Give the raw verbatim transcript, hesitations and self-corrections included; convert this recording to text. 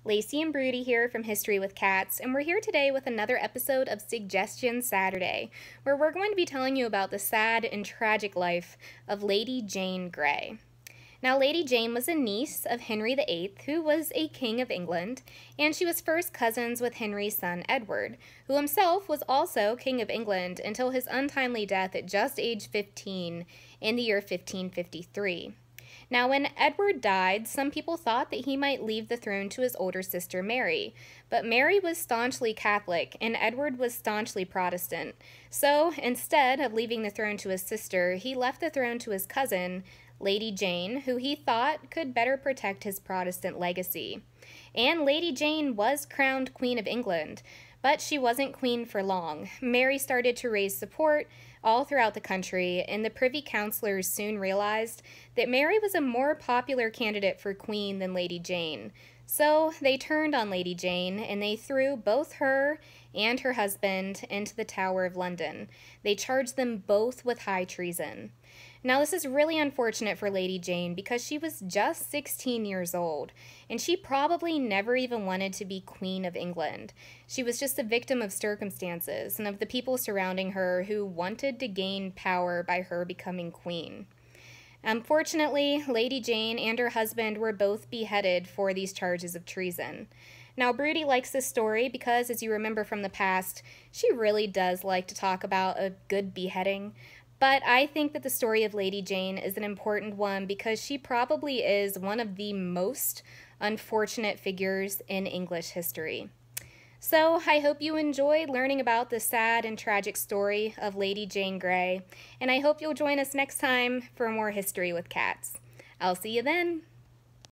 Lacey and Brutie here from History with Cats, and we're here today with another episode of Suggestion Saturday, where we're going to be telling you about the sad and tragic life of Lady Jane Grey. Now, Lady Jane was a niece of Henry the eighth, who was a king of England, and she was first cousins with Henry's son Edward, who himself was also king of England until his untimely death at just age fifteen in the year fifteen fifty-three. Now, when Edward died, some people thought that he might leave the throne to his older sister Mary, but Mary was staunchly Catholic and Edward was staunchly Protestant. So, instead of leaving the throne to his sister, he left the throne to his cousin, Lady Jane, who he thought could better protect his Protestant legacy. And Lady Jane was crowned Queen of England, but she wasn't queen for long. Mary started to raise support all throughout the country, and the Privy Councillors soon realized that Mary was a more popular candidate for queen than Lady Jane. So they turned on Lady Jane, and they threw both her and her husband into the Tower of London. They charged them both with high treason. Now, this is really unfortunate for Lady Jane because she was just sixteen years old, and she probably never even wanted to be Queen of England. She was just a victim of circumstances and of the people surrounding her who wanted to gain power by her becoming queen. Unfortunately, Lady Jane and her husband were both beheaded for these charges of treason. Now, Brutie likes this story because, as you remember from the past, she really does like to talk about a good beheading. But I think that the story of Lady Jane is an important one because she probably is one of the most unfortunate figures in English history. So I hope you enjoyed learning about the sad and tragic story of Lady Jane Grey, and I hope you'll join us next time for more History with Cats. I'll see you then.